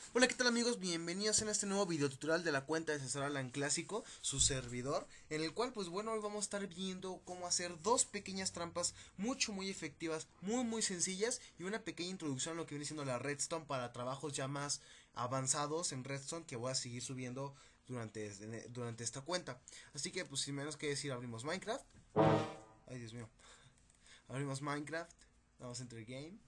Hola, ¿qué tal amigos? Bienvenidos en este nuevo video tutorial de la cuenta de César Alan Clásico, su servidor, en el cual pues bueno, hoy vamos a estar viendo cómo hacer dos pequeñas trampas muy efectivas, muy sencillas, y una pequeña introducción a lo que viene siendo la Redstone para trabajos ya más avanzados en Redstone que voy a seguir subiendo durante esta cuenta. Así que pues sin menos que decir, abrimos Minecraft. Ay, Dios mío. Abrimos Minecraft, vamos a Enter Game.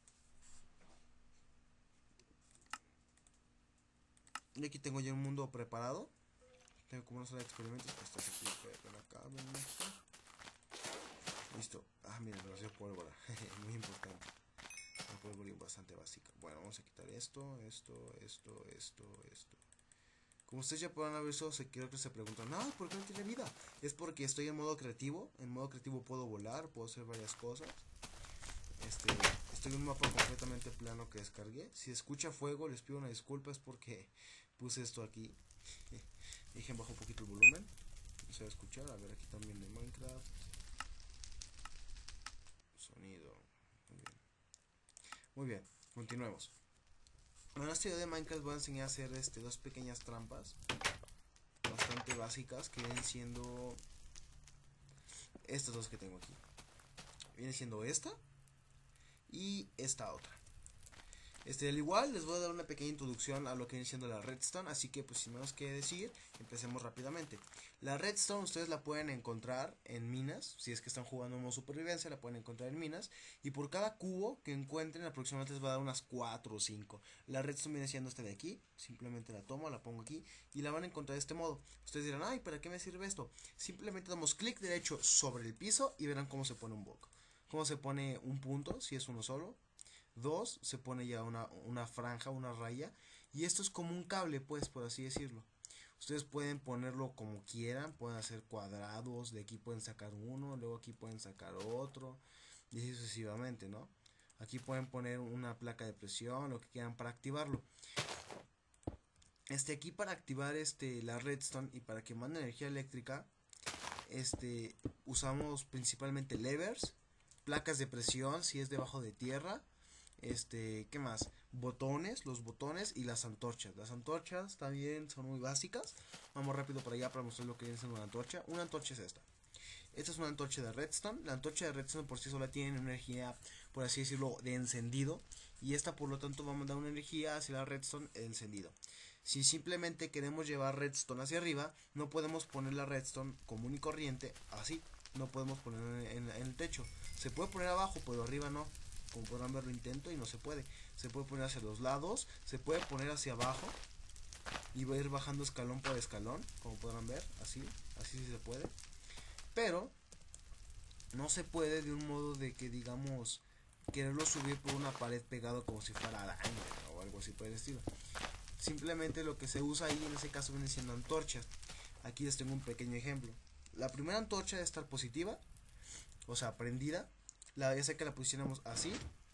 Y aquí tengo ya un mundo preparado. Tengo como una sala de experimentos. Estás aquí, ven acá, ven acá. Listo. Ah, miren, me dio pólvora. Muy importante. Una pólvora bastante básica. Bueno, vamos a quitar esto. Como ustedes ya podrán haber visto, creo que se preguntan, ah, ¿por qué no tiene vida? Es porque estoy en modo creativo. En modo creativo puedo volar, puedo hacer varias cosas. Este, Estoy en un mapa completamente plano que descargué. Si escucha fuego, les pido una disculpa, es porque puse esto aquí. Dejen bajo un poquito el volumen. No se va a escuchar. A ver, aquí también de Minecraft. Sonido. Muy bien. Muy bien, continuemos. En este video de Minecraft voy a enseñar a hacer dos pequeñas trampas bastante básicas que vienen siendo estas dos que tengo aquí. Viene siendo esta y esta otra. Al igual les voy a dar una pequeña introducción a lo que viene siendo la redstone, así que pues sin menos que decir, empecemos rápidamente. La redstone ustedes la pueden encontrar en minas, si es que están jugando en modo supervivencia la pueden encontrar en minas, y por cada cubo que encuentren aproximadamente les va a dar unas 4 o 5. La redstone viene siendo esta de aquí, simplemente la tomo, la pongo aquí y la van a encontrar de este modo. Ustedes dirán, ay, ¿para qué me sirve esto? Simplemente damos clic derecho sobre el piso y verán cómo se pone un bloque. Cómo se pone un punto, si es uno solo. Dos, se pone ya una franja, una raya. Y esto es como un cable, pues, por así decirlo. Ustedes pueden ponerlo como quieran, pueden hacer cuadrados, de aquí pueden sacar uno, luego aquí pueden sacar otro, y así sucesivamente, ¿no? Aquí pueden poner una placa de presión, lo que quieran para activarlo. Aquí para activar la redstone y para que mande energía eléctrica, usamos principalmente levers, placas de presión si es debajo de tierra, ¿qué más? Botones, los botones y las antorchas. Las antorchas también son muy básicas. Vamos rápido para allá para mostrar lo que viene siendo una antorcha. Una antorcha es esta. Esta es una antorcha de redstone. La antorcha de redstone por sí sola tiene una energía, por así decirlo, de encendido. Y esta por lo tanto va a mandar una energía hacia la redstone encendido. Si simplemente queremos llevar redstone hacia arriba, no podemos poner la redstone común y corriente así. No podemos poner en el techo. Se puede poner abajo, pero arriba no. Como podrán ver, lo intento y no se puede. Se puede poner hacia los lados, se puede poner hacia abajo y va a ir bajando escalón por escalón, como podrán ver, así sí se puede. Pero no se puede de un modo de que digamos quererlo subir por una pared pegado como si fuera araña o algo así por el estilo. Simplemente lo que se usa ahí en ese caso viene siendo antorchas. Aquí les tengo un pequeño ejemplo. La primera antorcha debe estar positiva, o sea, prendida. Ya sea que la posicionamos así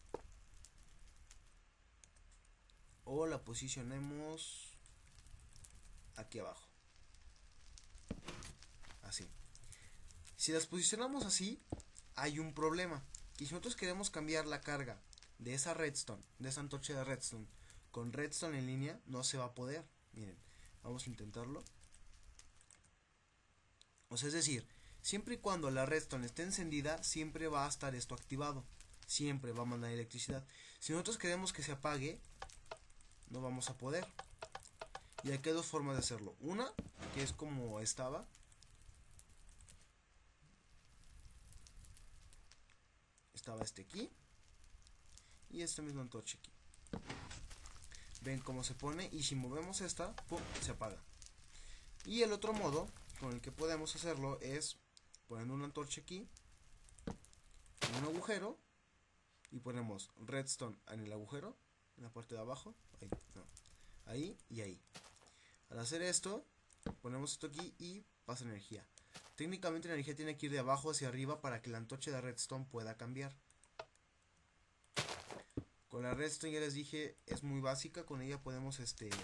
o la posicionemos aquí abajo, así. Si las posicionamos así, hay un problema. Y si nosotros queremos cambiar la carga de esa redstone, de esa antorcha de redstone, con redstone en línea, no se va a poder. Miren, vamos a intentarlo. O sea, es decir, siempre y cuando la redstone esté encendida, siempre va a estar esto activado. Siempre va a mandar electricidad. Si nosotros queremos que se apague, no vamos a poder. Y aquí hay dos formas de hacerlo. Una, que es como estaba. Estaba aquí. Y esta misma antorcha aquí. Ven cómo se pone y si movemos esta, ¡pum!, se apaga. Y el otro modo con el que podemos hacerlo es poniendo una antorcha aquí, en un agujero, y ponemos redstone en el agujero, en la parte de abajo, ahí, no, ahí y ahí. Al hacer esto, ponemos esto aquí y pasa energía. Técnicamente la energía tiene que ir de abajo hacia arriba para que la antorcha de redstone pueda cambiar. Con la redstone ya les dije, es muy básica, con ella podemos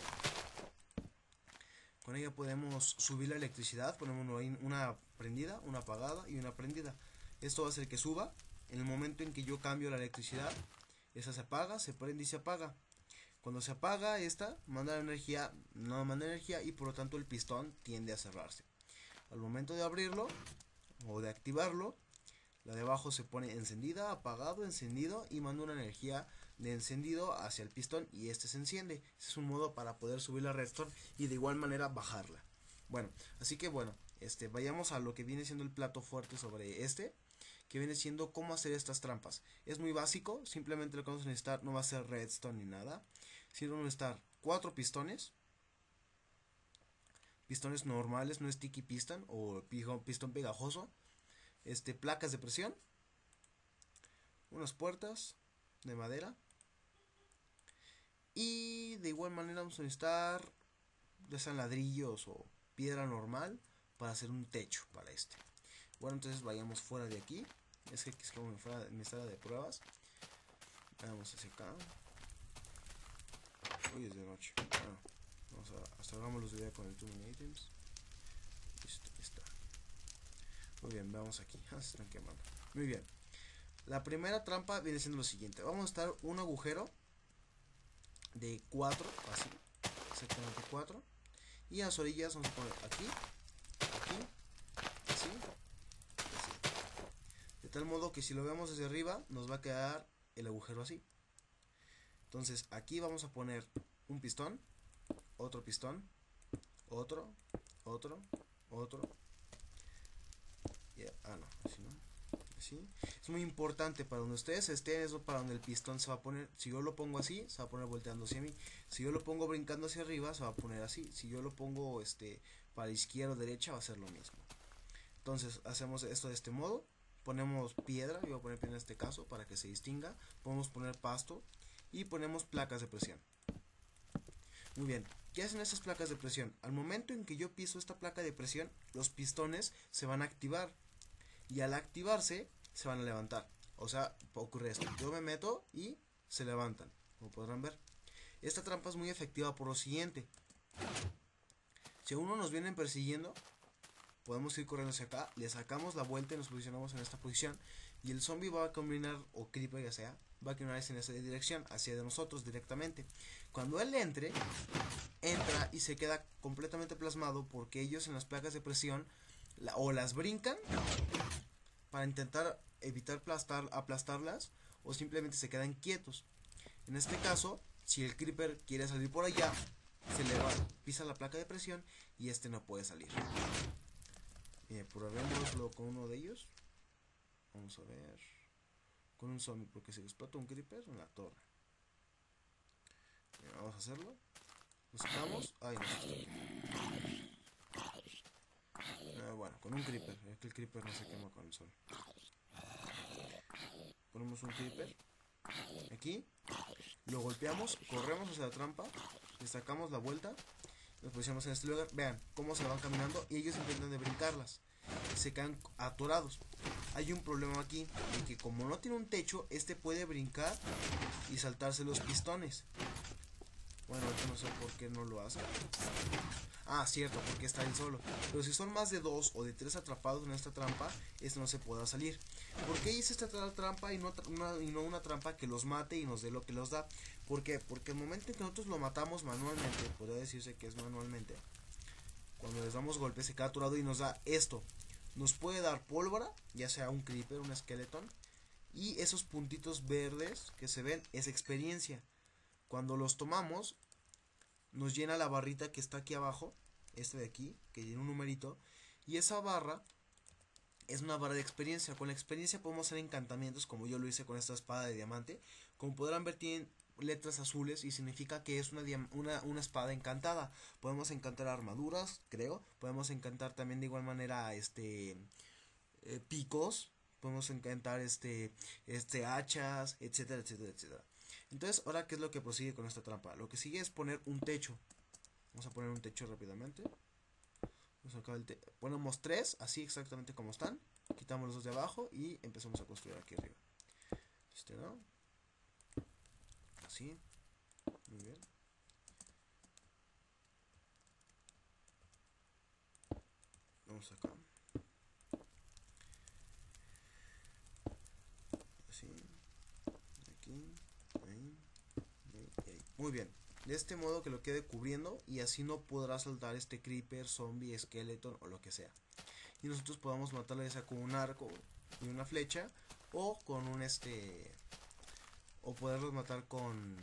subir la electricidad. Ponemos una prendida, una apagada y una prendida. Esto va a hacer que suba. En el momento en que yo cambio la electricidad, esa se apaga, se prende y se apaga. Cuando se apaga esta, manda energía, no manda energía y por lo tanto el pistón tiende a cerrarse. Al momento de abrirlo o de activarlo, la de abajo se pone encendida, apagado, encendido y manda una energía de encendido hacia el pistón y este se enciende. Ese es un modo para poder subir la redstone y de igual manera bajarla. Bueno, así que bueno, vayamos a lo que viene siendo el plato fuerte sobre que viene siendo cómo hacer estas trampas. Es muy básico, simplemente lo que vamos a necesitar no va a ser redstone ni nada, sino vamos a necesitar 4 pistones, pistones normales, no sticky piston o pistón pegajoso, placas de presión, unas puertas de madera y de igual manera vamos a necesitar ya sean ladrillos o piedra normal para hacer un techo para este. Bueno, entonces vayamos fuera de aquí. Es que aquí es como fuera de mi sala de pruebas. Vamos hacia acá. Hoy es de noche. Bueno, vamos a hasta hagamos los videos con el Too Many Items. Listo, está. Muy bien, veamos aquí. Se están quemando. Muy bien. La primera trampa viene siendo lo siguiente. Vamos a estar un agujero de 4, así. Exactamente 4. Y a las orillas vamos a poner aquí, aquí, así, así. De tal modo que si lo vemos desde arriba nos va a quedar el agujero así. Entonces aquí vamos a poner un pistón, otro pistón, otro, otro, otro. No, así no. Así. Es muy importante para donde ustedes estén, es para donde el pistón se va a poner. Si yo lo pongo así, se va a poner volteando hacia mí. Si yo lo pongo brincando hacia arriba, se va a poner así. Si yo lo pongo para izquierda o derecha, va a ser lo mismo. Entonces hacemos esto de este modo. Ponemos piedra, yo voy a poner piedra en este caso para que se distinga. Podemos poner pasto y ponemos placas de presión. Muy bien, ¿qué hacen estas placas de presión? Al momento en que yo piso esta placa de presión, los pistones se van a activar. Y al activarse, se van a levantar. O sea, ocurre esto. Yo me meto y se levantan, como podrán ver. Esta trampa es muy efectiva por lo siguiente. Si a uno nos vienen persiguiendo, podemos ir corriendo hacia acá, le sacamos la vuelta y nos posicionamos en esta posición. Y el zombie va a combinar, o creeper ya sea, va a caminar en esa dirección, hacia de nosotros directamente. Cuando él entre, entra y se queda completamente plasmado porque ellos en las placas de presión o las brincan para intentar evitar aplastarlas o simplemente se quedan quietos. En este caso, si el creeper quiere salir por allá, se le va, pisa la placa de presión y no puede salir. Probémoslo con uno de ellos. Vamos a ver. Con un zombie, porque si explota un creeper en la torre. Vamos a hacerlo. Buscamos. Ay, no. Bueno, con un creeper. Es que el creeper no se quema con el sol. Ponemos un creeper aquí, lo golpeamos, corremos hacia la trampa, le sacamos la vuelta, nos posicionamos en este lugar. Vean cómo se van caminando y ellos intentan de brincarlas, se quedan atorados. Hay un problema aquí, de que como no tiene un techo, puede brincar y saltarse los pistones. Bueno, ahorita no sé por qué no lo hace. Ah, cierto, porque está él solo. Pero si son más de 2 o de 3 atrapados en esta trampa, no se podrá salir. ¿Por qué hice esta trampa y no una trampa que los mate y nos dé lo que los da? ¿Por qué? Porque el momento en que nosotros lo matamos manualmente, podría decirse que es manualmente, cuando les damos golpes se queda atorado y nos da esto. Nos puede dar pólvora, ya sea un creeper, un skeleton, y esos puntitos verdes que se ven es experiencia. Cuando los tomamos, nos llena la barrita que está aquí abajo, de aquí, que tiene un numerito, y esa barra es una barra de experiencia. Con la experiencia podemos hacer encantamientos, como yo lo hice con esta espada de diamante. Como podrán ver, tienen letras azules y significa que es una espada encantada. Podemos encantar armaduras, creo. Podemos encantar también de igual manera picos. Podemos encantar hachas, etcétera, etcétera, etcétera. Entonces, ahora, ¿qué es lo que prosigue con esta trampa? Lo que sigue es poner un techo. Vamos a poner un techo rápidamente. Ponemos 3, así exactamente como están. Quitamos los dos de abajo y empezamos a construir aquí arriba. ¿No? Así. Muy bien. Vamos acá. Así. Aquí. Ahí. Ahí. Muy bien. de este modo que lo quede cubriendo, y así no podrá saltar este creeper, zombie, skeleton o lo que sea. Y nosotros podamos matarlo ya sea con un arco y una flecha, o con un o poderlos matar con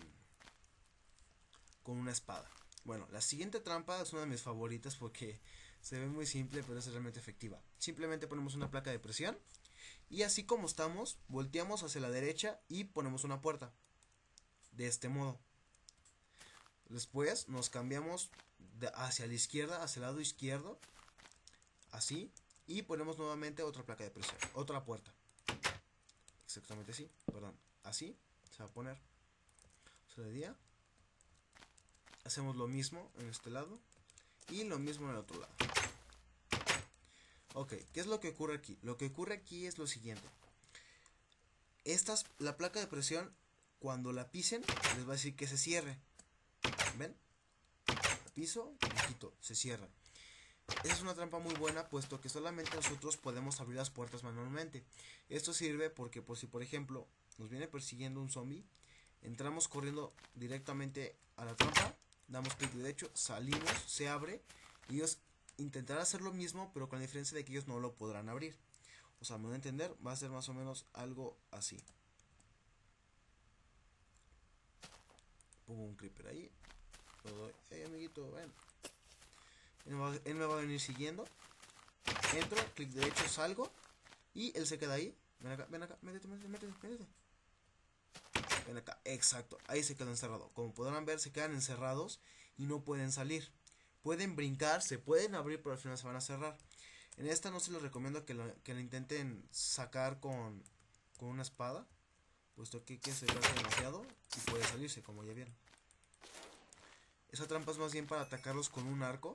una espada. Bueno, la siguiente trampa es una de mis favoritas porque se ve muy simple, pero es realmente efectiva. Simplemente ponemos una placa de presión y así como estamos, volteamos hacia la derecha y ponemos una puerta. De este modo. Después nos cambiamos hacia la izquierda, hacia el lado izquierdo. Así. Y ponemos nuevamente otra placa de presión. Otra puerta. Exactamente así. Perdón. Así se va a poner. Se le día. Hacemos lo mismo en este lado. Y lo mismo en el otro lado. Ok, ¿qué es lo que ocurre aquí? Lo que ocurre aquí es lo siguiente. La placa de presión, cuando la pisen, les va a decir que se cierre. ¿Ven? Piso, y quito, se cierra. Esa es una trampa muy buena, puesto que solamente nosotros podemos abrir las puertas manualmente. Esto sirve porque por si por ejemplo nos viene persiguiendo un zombie, entramos corriendo directamente a la trampa, damos clic derecho, salimos, se abre, y ellos intentarán hacer lo mismo, pero con la diferencia de que ellos no lo podrán abrir. O sea, me voy a entender, va a ser más o menos algo así. Pongo un creeper ahí, lo doy, hey amiguito, ven. Él me va a venir siguiendo. Entro, clic derecho, salgo. Y él se queda ahí. Ven acá, métete. Ven acá, exacto. Ahí se quedó encerrado. Como podrán ver, se quedan encerrados y no pueden salir. Pueden brincar, se pueden abrir, pero al final se van a cerrar. En esta no se les recomiendo que lo intenten sacar con una espada, puesto que se gasta demasiado y puede salirse, como ya vieron. Esa trampa es más bien para atacarlos con un arco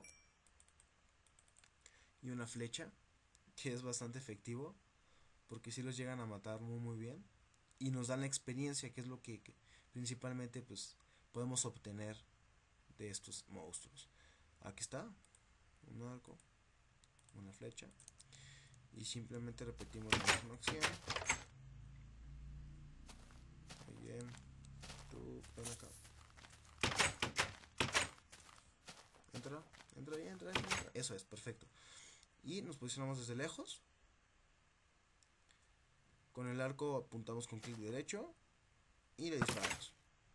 y una flecha, que es bastante efectivo, porque si los llegan a matar muy bien y nos dan la experiencia, que es lo que principalmente pues podemos obtener de estos monstruos. Aquí está, un arco, una flecha, y simplemente repetimos la misma acción. Muy bien, tú ven acá, entra, eso es, perfecto. Y nos posicionamos desde lejos. Con el arco apuntamos con clic derecho y le disparamos.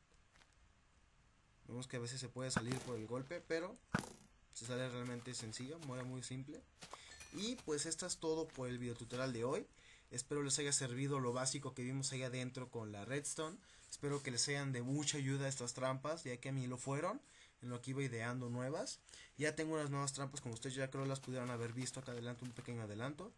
Vemos que a veces se puede salir por el golpe, pero se sale realmente sencillo, muy simple. Y pues esto es todo por el video tutorial de hoy. Espero les haya servido lo básico que vimos ahí adentro con la redstone. Espero que les sean de mucha ayuda estas trampas, ya que a mí lo fueron en lo que iba ideando nuevas. Ya tengo unas nuevas trampas, como ustedes ya creo las pudieron haber visto acá adelante, un pequeño adelanto.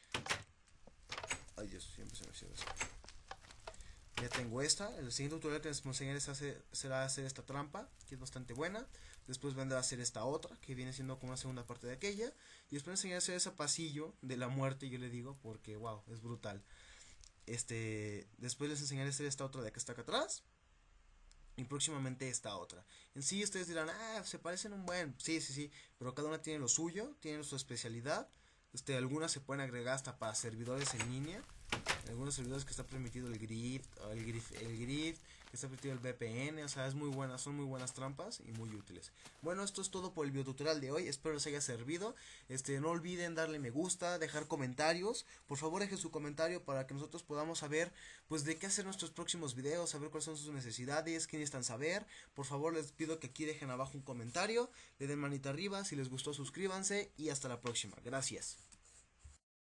Ay Dios, siempre se me cierra eso. Ya tengo esta. El siguiente tutorial que les enseñaré será hacer esta trampa, que es bastante buena. Después vendrá a hacer esta otra, que viene siendo como una segunda parte de aquella. Y después enseñaré a hacer ese pasillo de la muerte, yo le digo, porque wow, es brutal. Después les enseñaré a hacer esta otra de que está acá atrás. Y próximamente esta otra. En sí ustedes dirán, se parecen un buen. Sí, pero cada una tiene lo suyo, tiene su especialidad. Algunas se pueden agregar hasta para servidores en línea. En algunos servidores que está permitido el grid, que está permitido el VPN, o sea, es muy buena, son muy buenas trampas y muy útiles. Bueno, esto es todo por el videotutorial de hoy, espero les haya servido. No olviden darle me gusta, dejar comentarios, por favor dejen su comentario para que nosotros podamos saber pues de qué hacer nuestros próximos videos, saber cuáles son sus necesidades, qué necesitan saber. Por favor les pido que aquí dejen abajo un comentario, le den manita arriba, si les gustó suscríbanse y hasta la próxima. Gracias.